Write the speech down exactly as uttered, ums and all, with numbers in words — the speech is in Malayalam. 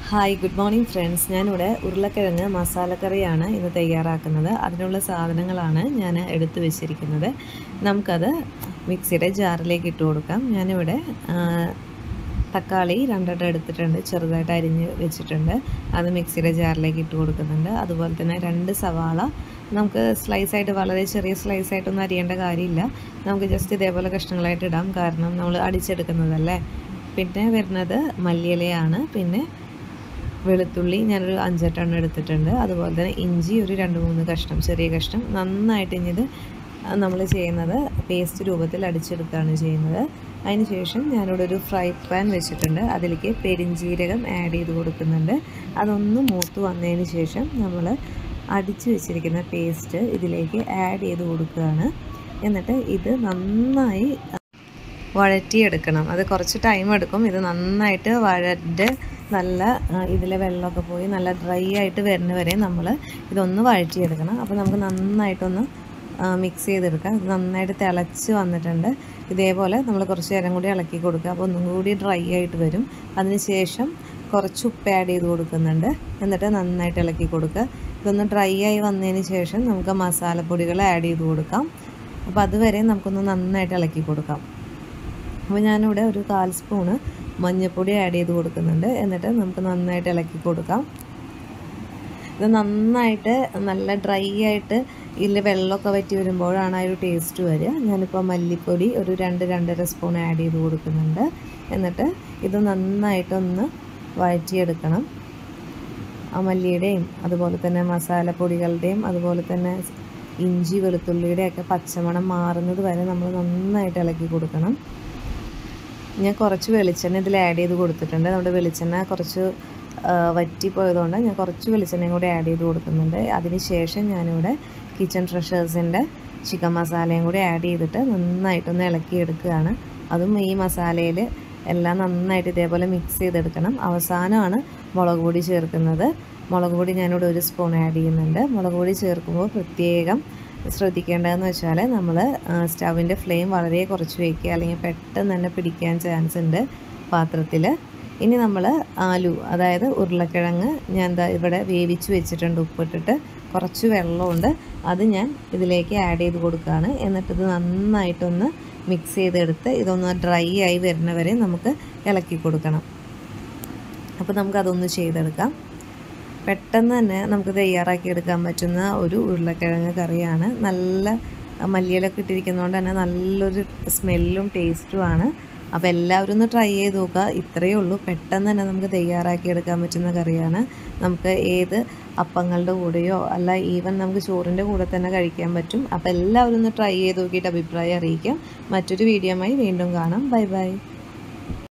Hi good morning friends. ഞാനിവിടെ ഉരുളക്കിഴങ്ങ് മസാലക്കറിയാണ് ഇന്ന് തയ്യാറാക്കുന്നത്. അതിനുള്ള സാധനങ്ങളാണ് ഞാൻ എടുത്തു വെച്ചിരിക്കുന്നത്. നമുക്കത് മിക്സിയുടെ ജാറിലേക്ക് ഇട്ട് കൊടുക്കാം. ഞാനിവിടെ തക്കാളി രണ്ടെണ്ണം എടുത്തിട്ടുണ്ട്, ചെറുതായിട്ട് അരിഞ്ഞ് വെച്ചിട്ടുണ്ട്. അത് മിക്സിയുടെ ജാറിലേക്ക് ഇട്ട് കൊടുക്കുന്നുണ്ട്. അതുപോലെ തന്നെ രണ്ട് സവാള നമുക്ക് സ്ലൈസായിട്ട്, വളരെ ചെറിയ സ്ലൈസായിട്ടൊന്നും അരിയേണ്ട കാര്യമില്ല. നമുക്ക് ജസ്റ്റ് ഇതേപോലെ കഷ്ണങ്ങളായിട്ട് ഇടാം, കാരണം നമ്മൾ അടിച്ചെടുക്കുന്നതല്ലേ. പിന്നെ വരുന്നത് മല്ലിയിലയാണ്. പിന്നെ വെളുത്തുള്ളി ഞാനൊരു അഞ്ചെട്ടെണ്ണം എടുത്തിട്ടുണ്ട്. അതുപോലെ തന്നെ ഇഞ്ചി ഒരു രണ്ട് മൂന്ന് കഷ്ണം, ചെറിയ കഷ്ണം. നന്നായിട്ട് ഇനിയത് നമ്മൾ ചെയ്യുന്നത് പേസ്റ്റ് രൂപത്തിൽ അടിച്ചെടുക്കുകയാണ് ചെയ്യുന്നത്. അതിന് ശേഷം ഞാനിവിടെ ഒരു ഫ്രൈ പാൻ വെച്ചിട്ടുണ്ട്. അതിലേക്ക് പെരിഞ്ജീരകം ആഡ് ചെയ്ത് കൊടുക്കുന്നുണ്ട്. അതൊന്ന് മൂത്ത് വന്നതിന് ശേഷം നമ്മൾ അടിച്ച് വെച്ചിരിക്കുന്ന പേസ്റ്റ് ഇതിലേക്ക് ആഡ് ചെയ്ത് കൊടുക്കുകയാണ്. എന്നിട്ട് ഇത് നന്നായി വഴറ്റിയെടുക്കണം. അത് കുറച്ച് ടൈം എടുക്കും. ഇത് നന്നായിട്ട് വഴറ്റ് നല്ല ഇതിലെ വെള്ളമൊക്കെ പോയി നല്ല ഡ്രൈ ആയിട്ട് വരുന്ന വരെ നമ്മൾ ഇതൊന്ന് വഴറ്റിയെടുക്കണം. അപ്പോൾ നമുക്ക് നന്നായിട്ടൊന്ന് മിക്സ് ചെയ്തെടുക്കാം. ഇത് നന്നായിട്ട് തിളച്ച് വന്നിട്ടുണ്ട്. ഇതേപോലെ നമ്മൾ കുറച്ച് നേരം കൂടി ഇളക്കി കൊടുക്കുക. അപ്പോൾ ഒന്നും കൂടി ഡ്രൈ ആയിട്ട് വരും. അതിന് ശേഷം കുറച്ച് ഉപ്പ് ആഡ് ചെയ്ത് കൊടുക്കുന്നുണ്ട്. എന്നിട്ട് നന്നായിട്ട് ഇളക്കി കൊടുക്കുക. ഇതൊന്ന് ഡ്രൈ ആയി വന്നതിന് ശേഷം നമുക്ക് മസാലപ്പൊടികൾ ആഡ് ചെയ്ത് കൊടുക്കാം. അപ്പോൾ അതുവരെ നമുക്കൊന്ന് നന്നായിട്ട് ഇളക്കി കൊടുക്കാം. അപ്പോൾ ഞാനിവിടെ ഒരു കാൽ സ്പൂണ് മഞ്ഞൾപ്പൊടി ആഡ് ചെയ്ത് കൊടുക്കുന്നുണ്ട്. എന്നിട്ട് നമുക്ക് നന്നായിട്ട് ഇളക്കി കൊടുക്കാം. ഇത് നന്നായിട്ട് നല്ല ഡ്രൈ ആയിട്ട് ഇതിൽ വെള്ളമൊക്കെ വറ്റി വരുമ്പോഴാണ് ആ ഒരു ടേസ്റ്റ് വരിക. ഞാനിപ്പോൾ മല്ലിപ്പൊടി ഒരു രണ്ട് രണ്ടര സ്പൂൺ ആഡ് ചെയ്ത് കൊടുക്കുന്നുണ്ട്. എന്നിട്ട് ഇത് നന്നായിട്ടൊന്ന് വഴറ്റിയെടുക്കണം. ആ മല്ലിയുടെയും അതുപോലെ തന്നെ മസാലപ്പൊടികളുടെയും അതുപോലെ തന്നെ ഇഞ്ചി വെളുത്തുള്ളിയുടെയൊക്കെ പച്ചമണം മാറുന്നത് വരെ നമ്മൾ നന്നായിട്ട് ഇളക്കി കൊടുക്കണം. ഞാൻ കുറച്ച് വെളിച്ചെണ്ണ ഇതിൽ ആഡ് ചെയ്ത് കൊടുത്തിട്ടുണ്ട്. നമ്മുടെ വെളിച്ചെണ്ണ കുറച്ച് വറ്റിപ്പോയതുകൊണ്ട് ഞാൻ കുറച്ച് വെളിച്ചെണ്ണയും കൂടി ആഡ് ചെയ്ത് കൊടുക്കുന്നുണ്ട്. അതിന് ശേഷം ഞാനിവിടെ കിച്ചൺ ഫ്രഷേഴ്സിൻ്റെ ചിക്കൻ മസാലയും കൂടി ആഡ് ചെയ്തിട്ട് നന്നായിട്ടൊന്ന് ഇളക്കിയെടുക്കുകയാണ്. അതും ഈ മസാലയിൽ എല്ലാം നന്നായിട്ട് ഇതേപോലെ മിക്സ് ചെയ്തെടുക്കണം. അവസാനമാണ് മുളക് പൊടി ചേർക്കുന്നത്. മുളക് പൊടി ഞാനിവിടെ ഒരു സ്പൂൺ ആഡ് ചെയ്യുന്നുണ്ട്. മുളക് പൊടി ചേർക്കുമ്പോൾ പ്രത്യേകം ശ്രദ്ധിക്കേണ്ടതെന്ന് വെച്ചാൽ നമ്മൾ സ്റ്റൗവിൻ്റെ ഫ്ലെയിം വളരെ കുറച്ച് വയ്ക്കുക, അല്ലെങ്കിൽ പെട്ടെന്ന് തന്നെ പിടിക്കാൻ ചാൻസ് ഉണ്ട് പാത്രത്തിൽ. ഇനി നമ്മൾ ആലു, അതായത് ഉരുളക്കിഴങ്ങ് ഞാൻ എന്താ ഇവിടെ വേവിച്ച് വെച്ചിട്ടുണ്ട് ഉപ്പിട്ടിട്ട്. കുറച്ച് വെള്ളമുണ്ട്, അത് ഞാൻ ഇതിലേക്ക് ആഡ് ചെയ്ത് കൊടുക്കുകയാണ്. എന്നിട്ടിത് നന്നായിട്ടൊന്ന് മിക്സ് ചെയ്തെടുത്ത് ഇതൊന്ന് ഡ്രൈ ആയി വരുന്നവരെ നമുക്ക് ഇളക്കി കൊടുക്കണം. അപ്പോൾ നമുക്കതൊന്ന് ചെയ്തെടുക്കാം. പെട്ടെന്ന് തന്നെ നമുക്ക് തയ്യാറാക്കി എടുക്കാൻ പറ്റുന്ന ഒരു ഉരുളക്കിഴങ്ങ് കറിയാണ്. നല്ല മല്ലിയിലൊക്കെ ഇട്ടിരിക്കുന്നതുകൊണ്ട് തന്നെ നല്ലൊരു സ്മെല്ലും ടേസ്റ്റുമാണ്. അപ്പോൾ എല്ലാവരും ഒന്ന് ട്രൈ ചെയ്ത് നോക്കുക. ഇത്രയേ ഉള്ളൂ, പെട്ടെന്ന് തന്നെ നമുക്ക് തയ്യാറാക്കി എടുക്കാൻ പറ്റുന്ന കറിയാണ്. നമുക്ക് ഏത് അപ്പങ്ങളുടെ കൂടെയോ അല്ല ഈവൻ നമുക്ക് ചോറിൻ്റെ കൂടെ തന്നെ കഴിക്കാൻ പറ്റും. അപ്പോൾ എല്ലാവരും ഒന്ന് ട്രൈ ചെയ്ത് നോക്കിയിട്ട് അഭിപ്രായം അറിയിക്കാം. മറ്റൊരു വീഡിയോയുമായി വീണ്ടും കാണാം. Bye by.